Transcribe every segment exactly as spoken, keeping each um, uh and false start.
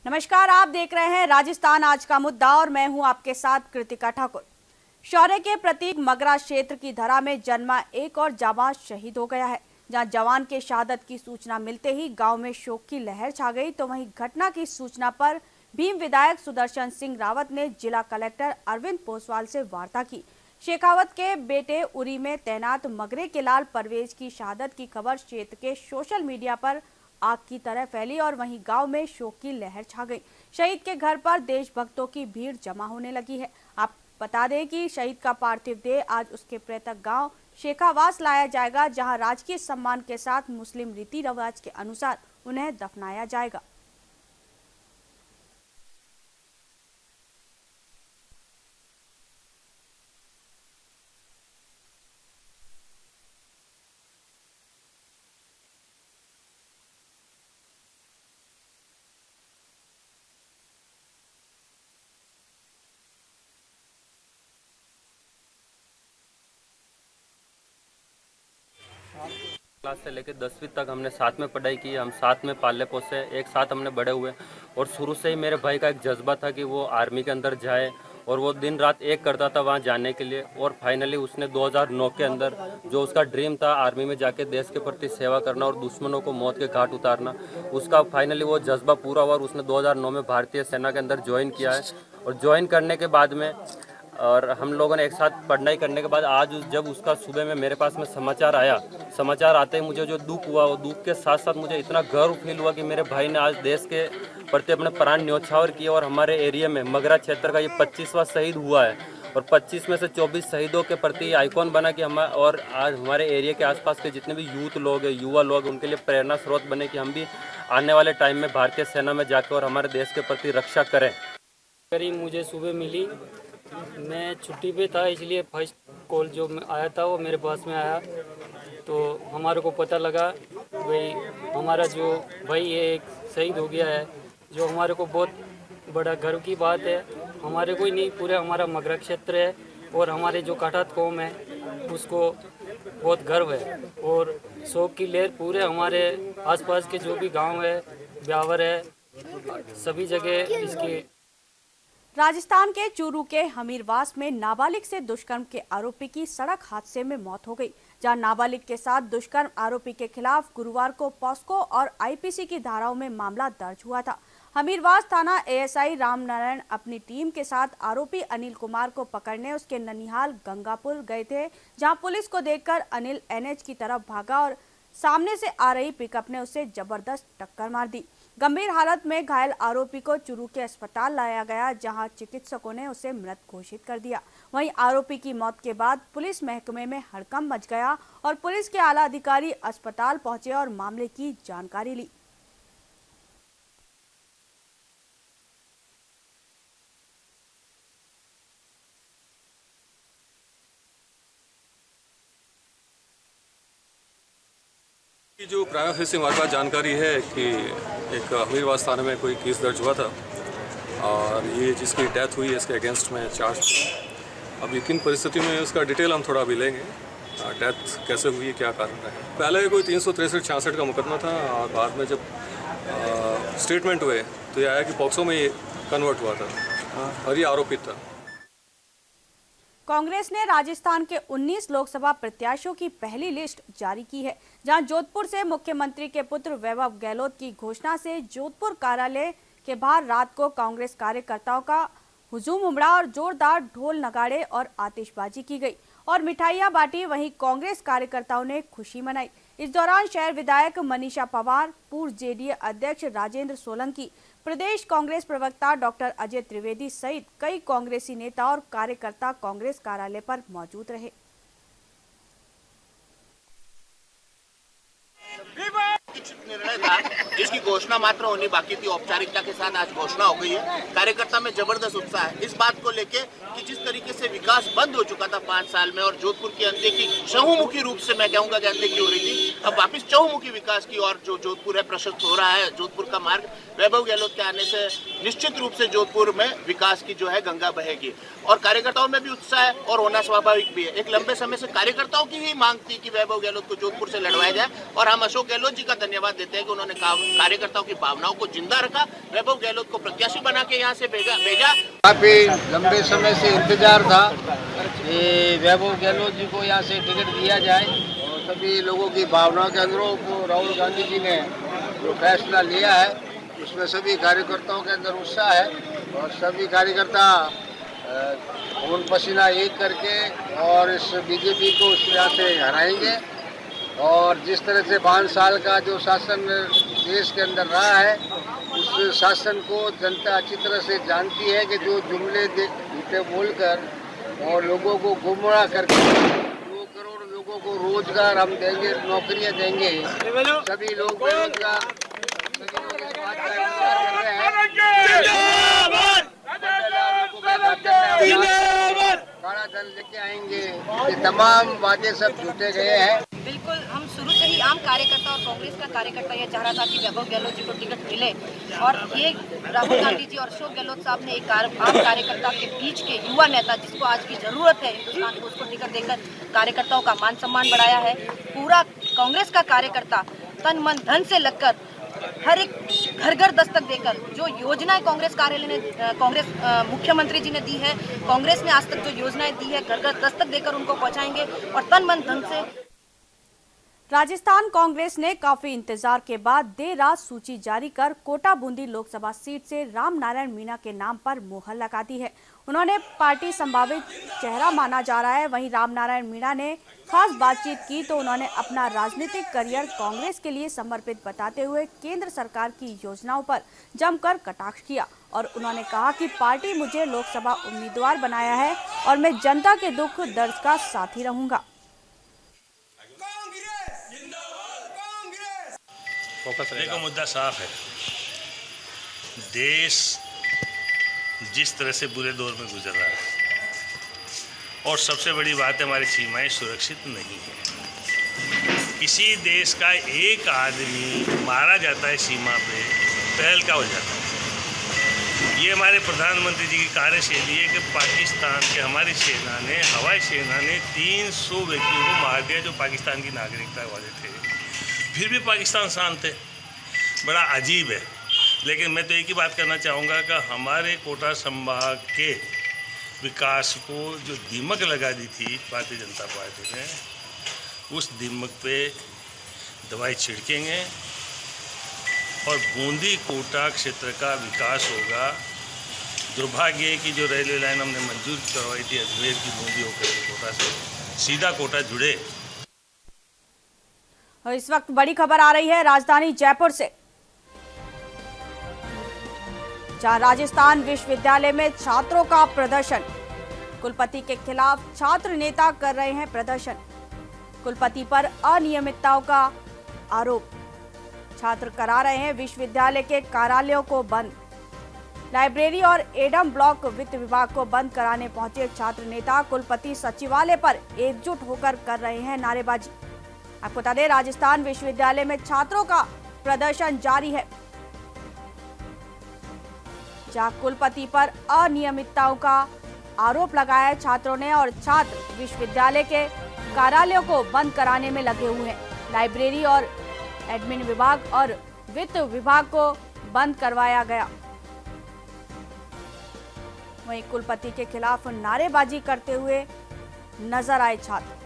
नमस्कार, आप देख रहे हैं राजस्थान आज का मुद्दा और मैं हूं आपके साथ कृतिका ठाकुर। शौर्य के प्रतीक मगरा क्षेत्र की धरा में जन्मा एक और जाबाज शहीद हो गया है। जहां जवान के शहादत की सूचना मिलते ही गांव में शोक की लहर छा गई, तो वहीं घटना की सूचना पर भीम विधायक सुदर्शन सिंह रावत ने जिला कलेक्टर अरविंद पोसवाल से वार्ता की। शेखावत के बेटे उरी में तैनात मगरे के लाल परवेज की शहादत की खबर क्षेत्र के सोशल मीडिया पर आग की तरह फैली और वहीं गांव में शोक की लहर छा गई। शहीद के घर पर देशभक्तों की भीड़ जमा होने लगी है। आप बता दें कि शहीद का पार्थिव देह आज उसके पैतृक गांव शेखावास लाया जाएगा, जहां राजकीय सम्मान के साथ मुस्लिम रीति रिवाज के अनुसार उन्हें दफनाया जाएगा। क्लास से लेकर दसवीं तक हमने साथ में पढ़ाई की। हम साथ में पाले पोसे, एक साथ हमने बड़े हुए और शुरू से ही मेरे भाई का एक जज्बा था कि वो आर्मी के अंदर जाए और वो दिन रात एक करता था वहाँ जाने के लिए। और फाइनली उसने दो हज़ार नौ के अंदर जो उसका ड्रीम था आर्मी में जाके देश के प्रति सेवा करना और दुश्मनों को मौत के घाट उतारना, उसका फाइनली वो जज्बा पूरा हुआ और उसने दो हज़ार नौ में भारतीय सेना के अंदर ज्वाइन किया है। और ज्वाइन करने के बाद में और हम लोगों ने एक साथ पढ़ाई करने के बाद आज जब उसका सुबह में मेरे पास में समाचार आया, समाचार आते ही मुझे जो दुख हुआ, वो दुख के साथ साथ मुझे इतना गर्व फील हुआ कि मेरे भाई ने आज देश के प्रति अपने प्राण न्योछावर किए और हमारे एरिया में मगरा क्षेत्र का ये पच्चीसवां शहीद हुआ है और पच्चीस में से चौबीस शहीदों के प्रति आइकॉन बना कि हम और आज हमारे एरिया के आसपास के जितने भी यूथ लोग हैं, युवा लोग, उनके लिए प्रेरणा स्रोत बने कि हम भी आने वाले टाइम में भारतीय सेना में जाकर और हमारे देश के प्रति रक्षा करें। करीब मुझे सुबह मिली, मैं छुट्टी पे था इसलिए फर्स्ट कॉल जो आया था वो मेरे पास में आया, तो हमारे को पता लगा भाई हमारा जो भाई है एक शहीद हो गया है, जो हमारे को बहुत बड़ा गर्व की बात है। हमारे को ही नहीं, पूरे हमारा मगरा क्षेत्र है और हमारे जो काठात कौम है उसको बहुत गर्व है और शोक की लहर पूरे हमारे आसपास के जो भी गांव है, ब्यावर है, सभी जगह इसकी। राजस्थान के चूरू के हमीरवास में नाबालिग से दुष्कर्म के आरोपी की सड़क हादसे में मौत हो गई। जहां नाबालिग के साथ दुष्कर्म आरोपी के खिलाफ गुरुवार को पॉस्को और आईपीसी की धाराओं में मामला दर्ज हुआ था। हमीरवास थाना एएसआई रामनारायण अपनी टीम के साथ आरोपी अनिल कुमार को पकड़ने उसके ननिहाल गंगापुर गए थे, जहां पुलिस को देखकर अनिल एनएच की तरफ भागा और सामने से आ रही पिकअप ने उसे जबरदस्त टक्कर मार दी। गंभीर हालत में घायल आरोपी को चूरू के अस्पताल लाया गया, जहां चिकित्सकों ने उसे मृत घोषित कर दिया। वहीं आरोपी की मौत के बाद पुलिस महकमे में हड़कंप मच गया और पुलिस के आला अधिकारी अस्पताल पहुंचे और मामले की जानकारी ली। जो प्राइमा फेसी हमारे पास जानकारी है कि एक हमीरवास थाने में कोई केस दर्ज हुआ था और ये जिसकी डेथ हुई है इसके अगेंस्ट में चार्ज। अब किन परिस्थितियों में उसका डिटेल हम थोड़ा अभी लेंगे, डेथ कैसे हुई है, क्या कारण है। पहले कोई तीन सौ तिरसठ छियासठ का मुकदमा था और बाद में जब आ, स्टेटमेंट हुए तो ये आया कि पॉक्सो में ये कन्वर्ट हुआ था और ये आरोपित था। कांग्रेस ने राजस्थान के उन्नीस लोकसभा प्रत्याशियों की पहली लिस्ट जारी की है, जहां जोधपुर से मुख्यमंत्री के पुत्र वैभव गहलोत की घोषणा से जोधपुर कार्यालय के बाहर रात को कांग्रेस कार्यकर्ताओं का हुजूम उमड़ा और जोरदार ढोल नगाड़े और आतिशबाजी की गई और मिठाइयां बांटी। वहीं कांग्रेस कार्यकर्ताओं ने खुशी मनाई। इस दौरान शहर विधायक मनीषा पवार, पूर्व जेडीए अध्यक्ष राजेंद्र सोलंकी, प्रदेश कांग्रेस प्रवक्ता डॉक्टर अजय त्रिवेदी सहित कई कांग्रेसी नेता और कार्यकर्ता कांग्रेस कार्यालय पर मौजूद रहे। निर्णय था जिसकी घोषणा मात्र होनी बाकी थी, औपचारिकता के साथ आज घोषणा हो गई है। कार्यकर्ता में जबरदस्त उत्साह है इस बात को लेके कि जिस तरीके से विकास बंद हो चुका था पांच साल में और जोधपुर की अनदेखी चहुमुखी रूप से, मैं कहूंगा कि अनदेखी हो रही थी, अब वापिस चहुमुखी विकास की और जो जोधपुर है प्रशस्त हो रहा है। जोधपुर का मार्ग वैभव गहलोत के आने से निश्चित रूप से जोधपुर में विकास की जो है गंगा बहेगी। और कार्यकर्ताओं में भी उत्साह है और होना स्वाभाविक भी है। एक लंबे समय से कार्यकर्ताओं की ही मांग थी कि वैभव गहलोत को जोधपुर से लड़वाया जाए और हम अशोक गहलोत जी का धन्यवाद देते हैं कि उन्होंने कार्यकर्ताओं की भावनाओं को जिंदा रखा, वैभव गहलोत को प्रत्याशी बना के यहाँ से भेजा भेजा काफी लंबे समय से इंतजार था कि वैभव गहलोत जी को यहाँ से टिकट दिया जाए और सभी लोगों की भावनाओं के अनुरूप राहुल गांधी जी ने जो फैसला लिया है उसमें सभी कार्यकर्ताओं के अंदर उत्साह है और सभी कार्यकर्ता खून पसीना एक करके और इस बीजेपी को यहाँ से हराएंगे। और जिस तरह से पाँच साल का जो शासन देश के अंदर रहा है उस शासन को जनता अच्छी तरह से जानती है कि जो जुमले झूठे बोलकर और लोगों को गुमराह करके दो करोड़ लोगों को रोजगार हम देंगे, नौकरियां देंगे, सभी लोग बेरोजगार सभी लोग इस बात का इंतजार कर रहे हैं काला धन लेके आएंगे। ये तमाम वादे सब झूठे गए हैं। बिल्कुल, हम शुरू से ही आम कार्यकर्ता और कांग्रेस का कार्यकर्ता ये चाह रहा था कि वैभव गहलोत जी को टिकट मिले और ये राहुल गांधी जी और अशोक गहलोत साहब ने एक आम कार्यकर्ता के बीच के युवा नेता जिसको आज की जरूरत है हिंदुस्तान को, उसको टिकट देकर कार्यकर्ताओं का मान सम्मान बढ़ाया है। पूरा कांग्रेस का कार्यकर्ता तन मन धन से लगकर हर एक घर घर दस्तक देकर जो योजनाएं कांग्रेस कार्यालय ने कांग्रेस मुख्यमंत्री जी ने दी है, कांग्रेस ने आज तक जो योजनाएं दी है घर घर दस्तक देकर उनको पहुंचाएंगे और तन मन धन से। राजस्थान कांग्रेस ने काफी इंतजार के बाद देर रात सूची जारी कर कोटा बूंदी लोकसभा सीट से राम नारायण मीणा के नाम पर मुहर लगा दी है। उन्होंने पार्टी संभावित चेहरा माना जा रहा है। वहीं राम नारायण मीणा ने खास बातचीत की तो उन्होंने अपना राजनीतिक करियर कांग्रेस के लिए समर्पित बताते हुए केंद्र सरकार की योजनाओं पर जमकर कटाक्ष किया और उन्होंने कहा कि पार्टी मुझे लोकसभा उम्मीदवार बनाया है और मैं जनता के दुख दर्द का साथी रहूंगा। देखो, मुद्दा साफ है। देश जिस तरह से बुरे दौर में गुजर रहा है और सबसे बड़ी बात है हमारी सीमाएं सुरक्षित नहीं है। किसी देश का एक आदमी मारा जाता है सीमा पे, तहलका हो जाता है। ये हमारे प्रधानमंत्री जी की कार्यशैली है कि पाकिस्तान के हमारी सेना ने हवाई सेना ने तीन सौ व्यक्तियों को मार दिया जो पाकिस्तान की नागरिकता वाले थे। फिर भी पाकिस्तान शांत है, बड़ा अजीब है। लेकिन मैं तो एक ही बात करना चाहूँगा कि हमारे कोटा संभाग के विकास को जो दीमक लगा दी थी भारतीय जनता पार्टी ने, उस दीमक पे दवाई छिड़केंगे और बूंदी कोटा क्षेत्र का विकास होगा। दुर्भाग्य है कि जो रेलवे लाइन हमने मंजूर करवाई थी अजमेर की बूंदी होकर कोटा से सीधा कोटा जुड़े। और इस वक्त बड़ी खबर आ रही है राजधानी जयपुर से, जहां राजस्थान विश्वविद्यालय में छात्रों का प्रदर्शन। कुलपति के खिलाफ छात्र नेता कर रहे हैं प्रदर्शन। कुलपति पर अनियमितताओं का आरोप। छात्र करा रहे हैं विश्वविद्यालय के कार्यालयों को बंद। लाइब्रेरी और एडम ब्लॉक वित्त विभाग को बंद कराने पहुंचे छात्र नेता कुलपति सचिवालय पर एकजुट होकर कर रहे हैं नारेबाजी। आपको बता दें, राजस्थान विश्वविद्यालय में छात्रों का प्रदर्शन जारी है, जहां कुलपति पर अनियमितताओं का आरोप लगाया है छात्रों ने और छात्र विश्वविद्यालय के कार्यालयों को बंद कराने में लगे हुए हैं। लाइब्रेरी और एडमिन विभाग और वित्त विभाग को बंद करवाया गया। वहीं कुलपति के खिलाफ नारेबाजी करते हुए नजर आए छात्र।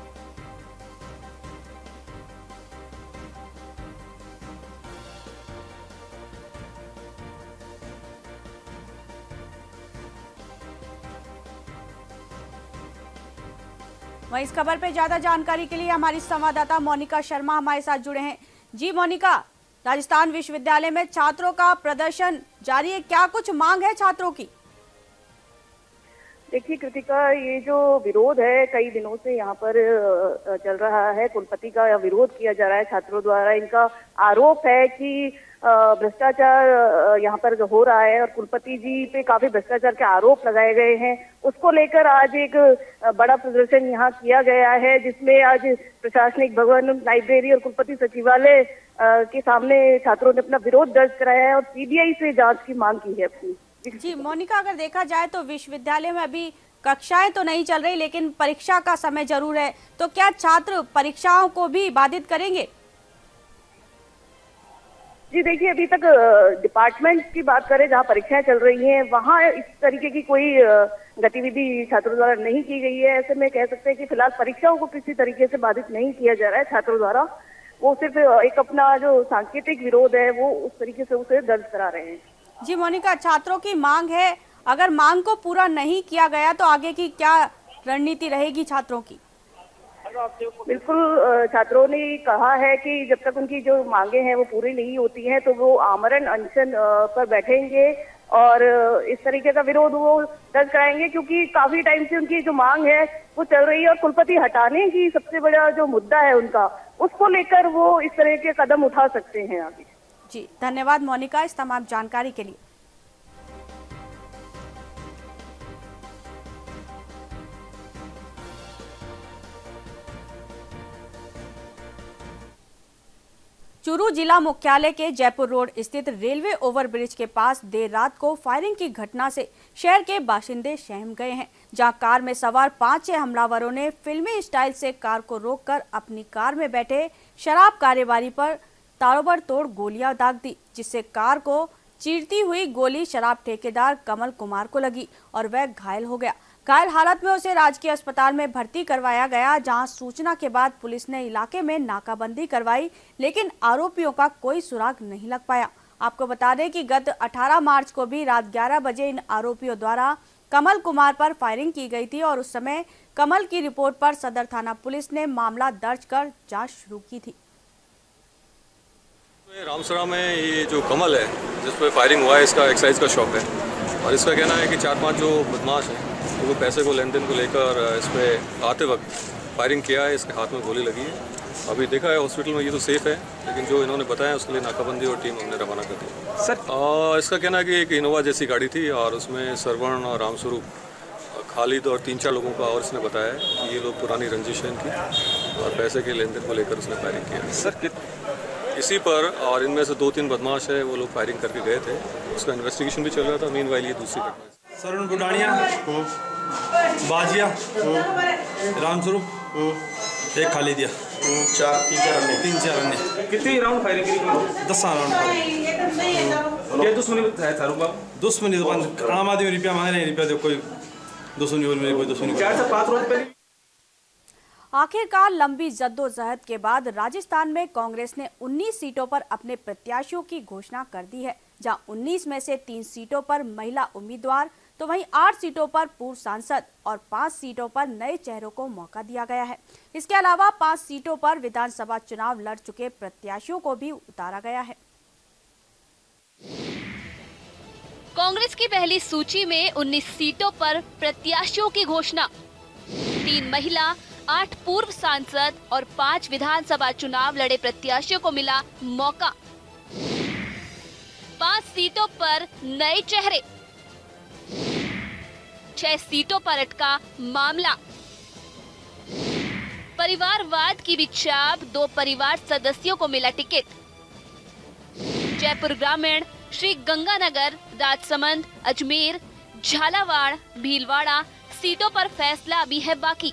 वहीं इस खबर पे ज्यादा जानकारी के लिए हमारी संवाददाता मोनिका शर्मा हमारे साथ जुड़े हैं। जी मोनिका, राजस्थान विश्वविद्यालय में छात्रों का प्रदर्शन जारी है, क्या कुछ मांग है छात्रों की? देखिए कृतिका, ये जो विरोध है कई दिनों से यहाँ पर चल रहा है। कुलपति का विरोध किया जा रहा है छात्रों द्वारा। इनका आरोप है कि भ्रष्टाचार यहाँ पर हो रहा है और कुलपति जी पे काफी भ्रष्टाचार के आरोप लगाए गए हैं। उसको लेकर आज एक बड़ा प्रदर्शन यहाँ किया गया है, जिसमें आज प्रशासनिक भवन, लाइब्रेरी और कुलपति सचिवालय के सामने छात्रों ने अपना विरोध दर्ज कराया है और सीबीआई से जांच की मांग की है अपनी। जी मोनिका, अगर देखा जाए तो विश्वविद्यालय में अभी कक्षाएं तो नहीं चल रही, लेकिन परीक्षा का समय जरूर है, तो क्या छात्र परीक्षाओं को भी बाधित करेंगे? जी देखिए, अभी तक डिपार्टमेंट की बात करें जहां परीक्षाएं चल रही हैं, वहां इस तरीके की कोई गतिविधि छात्रों द्वारा नहीं की गई है। ऐसे में कह सकते हैं कि फिलहाल परीक्षाओं को किसी तरीके से बाधित नहीं किया जा रहा है छात्रों द्वारा। वो सिर्फ एक अपना जो सांकेतिक विरोध है वो उस तरीके से उसे दर्ज करा रहे हैं। जी मोनिका, छात्रों की मांग है, अगर मांग को पूरा नहीं किया गया तो आगे की क्या रणनीति रहेगी छात्रों की? बिल्कुल, छात्रों ने कहा है कि जब तक उनकी जो मांगे हैं वो पूरी नहीं होती हैं तो वो आमरण अनशन पर बैठेंगे और इस तरीके का विरोध वो दर्ज कराएंगे, क्योंकि काफी टाइम से उनकी जो मांग है वो चल रही है और कुलपति हटाने की सबसे बड़ा जो मुद्दा है उनका, उसको लेकर वो इस तरह के कदम उठा सकते हैं आगे। जी धन्यवाद मोनिका इस तमाम जानकारी के लिए। चूरू जिला मुख्यालय के जयपुर रोड स्थित रेलवे ओवरब्रिज के पास देर रात को फायरिंग की घटना से शहर के बाशिंदे सहम गए हैं, जहां कार में सवार पांच छह हमलावरों ने फिल्मी स्टाइल से कार को रोककर अपनी कार में बैठे शराब कारोबारी पर ताबड़तोड़ गोलियां दाग दी, जिससे कार को चीरती हुई गोली शराब ठेकेदार कमल कुमार को लगी और वह घायल हो गया। घायल हालत में उसे राजकीय अस्पताल में भर्ती करवाया गया, जहां सूचना के बाद पुलिस ने इलाके में नाकाबंदी करवाई, लेकिन आरोपियों का कोई सुराग नहीं लग पाया। आपको बता दें कि गत अठारह मार्च को भी रात ग्यारह बजे इन आरोपियों द्वारा कमल कुमार पर फायरिंग की गई थी और उस समय कमल की रिपोर्ट पर सदर थाना पुलिस ने मामला दर्ज कर जाँच शुरू की थी। रामसरा में ये जो कमल है जिस पर फायरिंग हुआ है, इसका एक्साइज का शॉप है और इसका कहना है कि चार पांच जो बदमाश हैं तो वो पैसे को लेन देन को लेकर इस पर आते वक्त फायरिंग किया है, इसके हाथ में गोली लगी है। अभी देखा है हॉस्पिटल में ये तो सेफ है, लेकिन जो इन्होंने बताया उसके लिए नाकाबंदी और टीम हमने रवाना कर दी। सर आ, इसका कहना है कि एक इनोवा जैसी गाड़ी थी और उसमें सरवण और रामस्वरूप, खालिद और तीन चार लोगों का, और इसने बताया कि ये लोग पुरानी रंजिश है इनकी और पैसे के लेन देन को लेकर उसने फायरिंग किया सर इसी पर, और इनमें से दो तीन बदमाश है वो लोग फायरिंग करके गए थे, उसका इन्वेस्टिगेशन भी चल रहा था। मीनवाइल ये दूसरी घटना है। सरवण बुडानिया, बाजिया, रामस्वरूप, एक खालिदिया, चार तीन चार अन्य तीन चार अन्य कितनी राउंड फायरिंग की? दस राउंड फायरिंग। क्या दुश्मनी है थारू बाबू? दुश्मनी तो आम आदमी रुपया मांग रहे हैं, रुपया दे कोई दुश्मनी मेरी कोई दुश्मनी। चार से पाँच रोज पहले आखिरकार लंबी जद्दोजहद के बाद राजस्थान में कांग्रेस ने उन्नीस सीटों पर अपने प्रत्याशियों की घोषणा कर दी है, जहां उन्नीस में से तीन सीटों पर महिला उम्मीदवार तो वहीं आठ सीटों पर पूर्व सांसद और पांच सीटों पर नए चेहरों को मौका दिया गया है। इसके अलावा पांच सीटों पर विधानसभा चुनाव लड़ चुके प्रत्याशियों को भी उतारा गया है। कांग्रेस की पहली सूची में उन्नीस सीटों पर प्रत्याशियों की घोषणा। तीन महिला, आठ पूर्व सांसद और पांच विधानसभा चुनाव लड़े प्रत्याशियों को मिला मौका। पांच सीटों पर नए चेहरे, छह सीटों पर अटका मामला। परिवारवाद की भी छाप, दो परिवार सदस्यों को मिला टिकट। जयपुर ग्रामीण, श्री गंगानगर, राजसमंद, अजमेर, झालावाड़, भीलवाड़ा सीटों पर फैसला अभी है बाकी।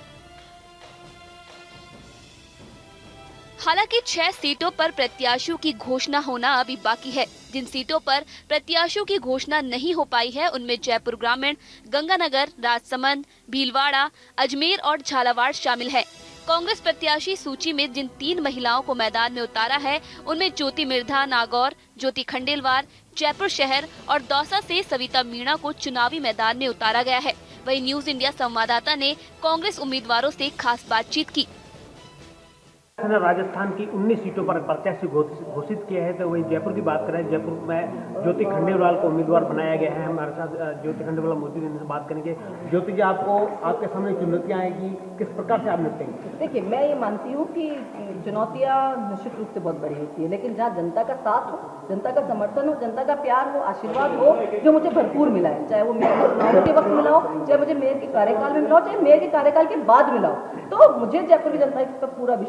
हालांकि छह सीटों पर प्रत्याशियों की घोषणा होना अभी बाकी है। जिन सीटों पर प्रत्याशियों की घोषणा नहीं हो पाई है उनमें जयपुर ग्रामीण, गंगानगर, राजसमंद, भीलवाड़ा, अजमेर और झालावाड़ शामिल है। कांग्रेस प्रत्याशी सूची में जिन तीन महिलाओं को मैदान में उतारा है उनमें ज्योति मिर्धा नागौर, ज्योति खंडेलवाल जयपुर शहर और दौसा से सविता मीणा को चुनावी मैदान में उतारा गया है। वहीं न्यूज इंडिया संवाददाता ने कांग्रेस उम्मीदवारों से खास बातचीत की। राजस्थान की उन्नीस सीटों पर प्रत्याशी घोषित किया है, तो वही जयपुर की बात करें, जयपुर में ज्योति खंडेलवाल को उम्मीदवार बनाया गया है। हमारे साथ ज्योति खंडेलवाल मौजूद हैं, बात करेंगे। ज्योति जी, आपको आपके सामने चुनौतियां आएगी, किस प्रकार से आप निपटेंगे? देखिए, मैं ये मानती हूँ कि चुनौतियाँ निश्चित रूप से बहुत बड़ी होती है, लेकिन जहाँ जनता का साथ हो, जनता का समर्थन हो, जनता का प्यार हो, आशीर्वाद हो, जो मुझे भरपूर मिला है, चाहे वो मेरे चुनाव के वक्त मिला हो, चाहे मुझे मेयर के कार्यकाल में मिला हो, चाहे मेयर के कार्यकाल के बाद मिला हो, तो मुझे जयपुर की जनता पर पूरा विश्वास है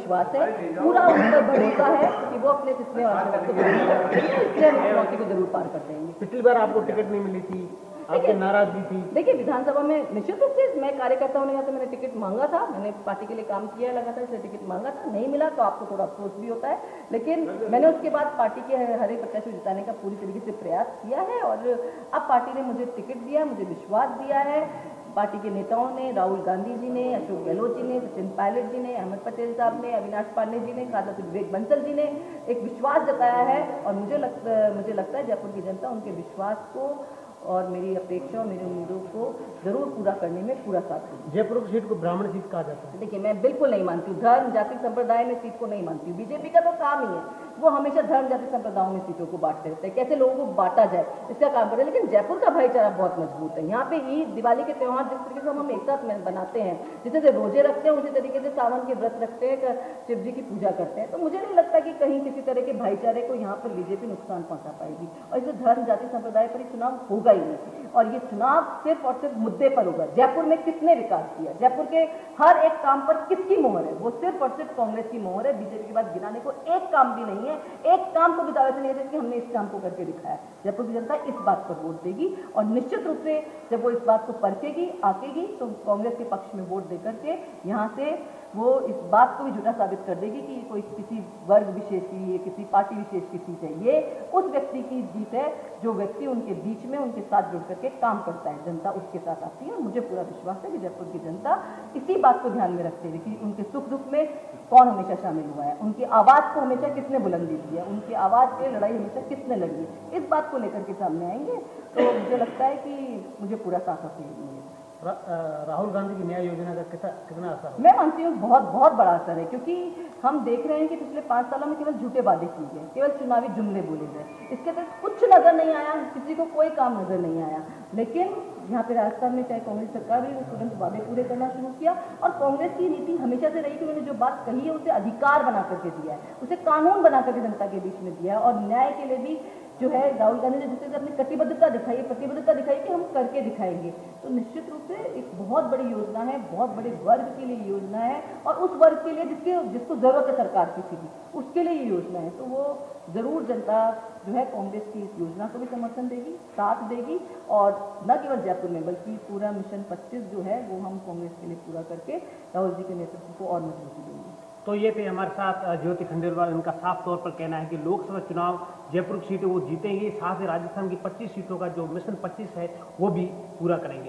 है, पूरा उन पर भरोसा है कि वो अपने जितने वाले वक्त इसलिए हम चुनौती को जरूर पार कर देंगे। पिछली बार आपको टिकट नहीं मिली थी, आपकी नाराजगी थी। देखिए विधानसभा में निश्चित रूप से मैं कार्यकर्ता होने का मैंने टिकट मांगा था, मैंने पार्टी के लिए काम किया है लगातार, इसलिए टिकट मांगा था, नहीं मिला तो आपको थोड़ा अफसोस भी होता है, लेकिन मैंने उसके बाद पार्टी के हर एक प्रत्याशी को जिताने का पूरी तरीके से प्रयास किया है और अब पार्टी ने मुझे टिकट दिया, मुझे विश्वास दिया है। पार्टी के नेताओं ने, राहुल गांधी जी ने, अशोक गहलोत जी ने, सचिन पायलट जी ने, अहमद पटेल साहब ने, अविनाश पांडे जी ने, खासतौर से विवेक बंसल जी ने एक विश्वास जताया है और मुझे लगता मुझे लगता है जयपुर की जनता उनके विश्वास को और मेरी अपेक्षा और मेरी उम्मीदों को जरूर पूरा करने में पूरा साथ देगी। जयपुर की सीट को ब्राह्मण सीट कहा जाता है। देखिए मैं बिल्कुल नहीं मानती हूँ, धर्म जाति संप्रदाय में सीट को नहीं मानती हूँ। बीजेपी का तो काम ही है, वो हमेशा धर्म जाति संप्रदायों में सीटों को बांटते रहते हैं, कैसे लोगों को बांटा जाए इसका काम करते हैं। लेकिन जयपुर का भाईचारा बहुत मजबूत है। यहाँ पे ईद दिवाली के त्यौहार जिस तरीके से हम एक साथ बनाते हैं, जिस तरह से रोजे रखते हैं, उसी तरीके से सावन के व्रत रखते हैं, शिव जी की पूजा करते हैं, तो मुझे नहीं लगता कि कहीं किसी तरह के भाईचारे को यहाँ पर बीजेपी नुकसान पहुंचा पाएगी। और इसे धर्म जाति संप्रदाय पर ही चुनाव होगा ही नहीं और ये चुनाव सिर्फ और सिर्फ मुद्दे पर होगा। जयपुर में किसने विकास किया, जयपुर के हर एक काम पर किसकी मोहर है, वो सिर्फ और सिर्फ कांग्रेस की मोहर है। बीजेपी के बाद गिनाने को एक काम भी नहीं है, एक काम को भी दावे से नहीं है कि हमने इस काम को करके दिखाया। जयपुर की जनता इस बात पर वोट देगी और निश्चित रूप से जब वो इस बात को परखेगी, आकेगी, तो कांग्रेस के पक्ष में वोट देकर के यहाँ से वो इस बात को भी झूठा साबित कर देगी कि कोई किसी वर्ग विशेष की है, किसी पार्टी विशेष की सीट है। ये उस व्यक्ति की जीत है जो व्यक्ति उनके बीच में उनके साथ जुड़ करके काम करता है, जनता उसके साथ आती है। और मुझे पूरा विश्वास है कि जयपुर की जनता इसी बात को ध्यान में रखते हुए कि उनके सुख दुख में कौन हमेशा शामिल हुआ है, उनकी आवाज़ को हमेशा किसने बुलंदी दी है, उनकी आवाज़ पे लड़ाई हमेशा किसने लड़ी है, इस बात को लेकर के सामने आएंगे। तो मुझे लगता है कि मुझे पूरा साथ है। रा, राहुल गांधी की न्याय योजना का कितना कितना असर? मैं मानती हूँ बहुत बहुत बड़ा असर है, क्योंकि हम देख रहे हैं कि पिछले पाँच सालों में केवल झूठे वादे किए गए, केवल चुनावी जुमले बोले गए, इसके तहत कुछ नजर नहीं आया, किसी को कोई काम नजर नहीं आया। लेकिन यहाँ पे राजस्थान में चाहे कांग्रेस सरकार भी तुरंत वादे पूरे करना शुरू किया और कांग्रेस की नीति हमेशा से रही कि उन्होंने जो बात कही है उसे अधिकार बना करके दिया है, उसे कानून बना करके जनता के बीच में दिया है। और न्याय के लिए भी जो है राहुल गांधी ने जिससे अपनी कटिबद्धता दिखाई है, प्रतिबद्धता दिखाई कि हम करके दिखाएंगे, तो निश्चित रूप से एक बहुत बड़ी योजना है, बहुत बड़े वर्ग के लिए योजना है और उस वर्ग के लिए जिसके जिसको जरूरत है सरकार की सीधी, उसके लिए ये योजना है। तो वो जरूर जनता जो है कांग्रेस की इस योजना को भी समर्थन देगी, साथ देगी और न केवल जयपुर में बल्कि पूरा मिशन पच्चीस जो है वो हम कांग्रेस के लिए पूरा करके राहुल जी के नेतृत्व को और मजबूती देंगे। तो ये थे हमारे साथ ज्योति खंडेलवाल। इनका साफ तौर पर कहना है कि लोकसभा चुनाव जयपुर की सीटें वो जीतेंगे, साथ ही राजस्थान की पच्चीस सीटों का जो मिशन पच्चीस है वो भी पूरा करेंगे।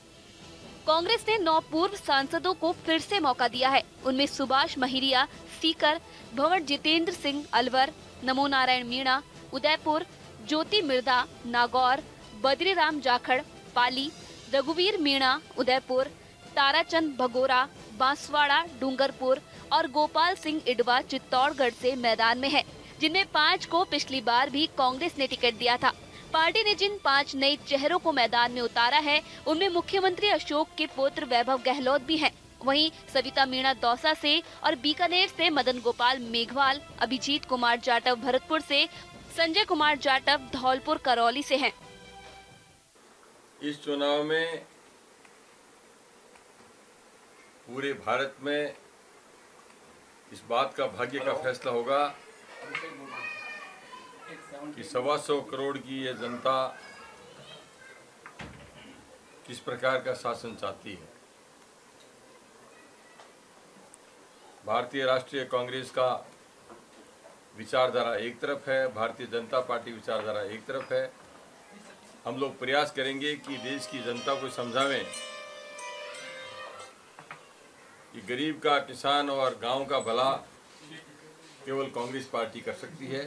कांग्रेस ने नौ पूर्व सांसदों को फिर से मौका दिया है। उनमें सुभाष महिरिया, सीकर, भंवर जितेंद्र सिंह अलवर, नमो नारायण मीणा, उदयपुर, ज्योति मिर्धा, नागौर, बद्रीराम जाखड़, पाली, रघुवीर मीणा, उदयपुर, ताराचंद भगोरा, बांसवाड़ा, डूंगरपुर और गोपाल सिंह इडवा चित्तौड़गढ़ से मैदान में है, जिनमें पाँच को पिछली बार भी कांग्रेस ने टिकट दिया था। पार्टी ने जिन पाँच नए चेहरों को मैदान में उतारा है उनमें मुख्यमंत्री अशोक के पुत्र वैभव गहलोत भी हैं। वहीं सविता मीणा दौसा से और बीकानेर से मदन गोपाल मेघवाल, अभिजीत कुमार जाटव भरतपुर से, संजय कुमार जाटव धौलपुर करौली से हैं। इस चुनाव में पूरे भारत में इस बात का भाग्य का फैसला होगा कि सवा सौ करोड़ की ये जनता किस प्रकार का शासन चाहती है। भारतीय राष्ट्रीय कांग्रेस का विचारधारा एक तरफ है, भारतीय जनता पार्टी विचारधारा एक तरफ है। हम लोग प्रयास करेंगे कि देश की जनता को समझावें कि गरीब का, किसान और गांव का भला केवल कांग्रेस पार्टी कर सकती है।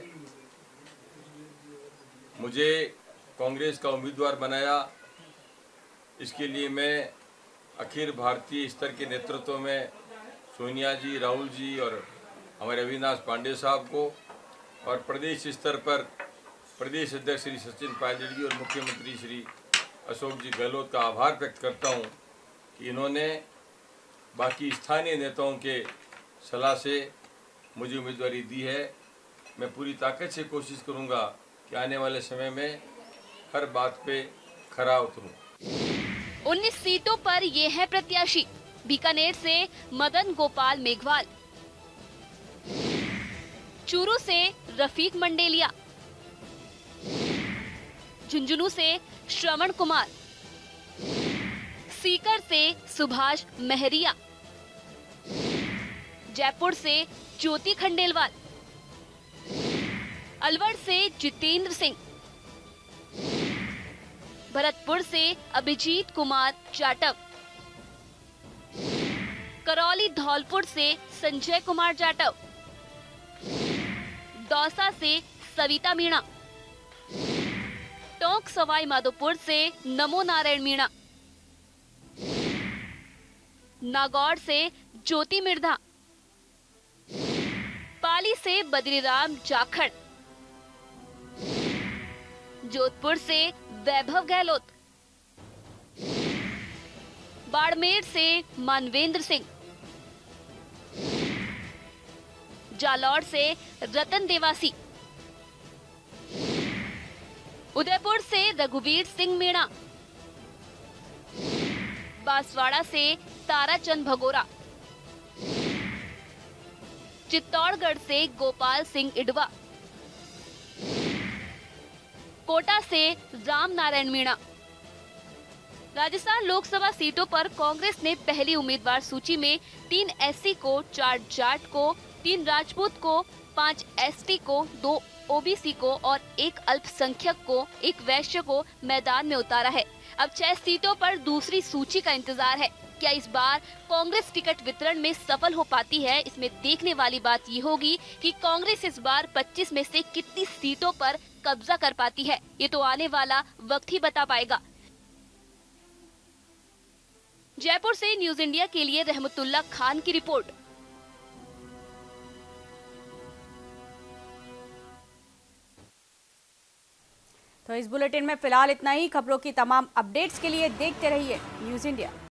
मुझे कांग्रेस का उम्मीदवार बनाया, इसके लिए मैं अखिल भारतीय स्तर के नेतृत्व में सोनिया जी, राहुल जी और हमारे अविनाश पांडे साहब को और प्रदेश स्तर पर प्रदेश अध्यक्ष श्री सचिन पायलट जी और मुख्यमंत्री श्री अशोक जी गहलोत का आभार व्यक्त करता हूं कि इन्होंने बाकी स्थानीय नेताओं के सलाह से मुझे उम्मीदवारी दी है। मैं पूरी ताकत से कोशिश करूंगा कि आने वाले समय में हर बात पे खरा उतरूं। उन्नीस सीटों पर ये है प्रत्याशी। बीकानेर से मदन गोपाल मेघवाल, चूरू से रफीक मंडेलिया, झुंझुनू से श्रवण कुमार, सीकर से सुभाष महरिया, जयपुर से ज्योति खंडेलवाल, अलवर से जितेंद्र सिंह, भरतपुर से अभिजीत कुमार जाटव, करौली धौलपुर से संजय कुमार जाटव, दौसा से सविता मीणा, टोंक सवाई माधोपुर से नमो नारायण मीणा, नागौर से ज्योति मिर्धा, पाली से बद्रीराम जाखड़, जोधपुर से वैभव गहलोत, बाड़मेर से मानवेंद्र सिंह, जालौर से रतन देवासी, उदयपुर से रघुवीर सिंह मीणा, बांसवाड़ा से ताराचंद भगोरा, चित्तौड़गढ़ से गोपाल सिंह इडवा, कोटा से राम नारायण मीणा। राजस्थान लोकसभा सीटों पर कांग्रेस ने पहली उम्मीदवार सूची में तीन एससी को, चार जाट को, तीन राजपूत को, पांच एसटी को, दो ओबीसी को और एक अल्पसंख्यक को, एक वैश्य को मैदान में उतारा है। अब छह सीटों पर दूसरी सूची का इंतजार है। क्या इस बार कांग्रेस टिकट वितरण में सफल हो पाती है? इसमें देखने वाली बात ये होगी कि कांग्रेस इस बार पच्चीस में से कितनी सीटों पर कब्जा कर पाती है। ये तो आने वाला वक्त ही बता पाएगा। जयपुर से न्यूज इंडिया के लिए रहमतुल्लाह खान की रिपोर्ट। तो इस बुलेटिन में फिलहाल इतना ही। खबरों की तमाम अपडेट्स के लिए देखते रहिए न्यूज इंडिया।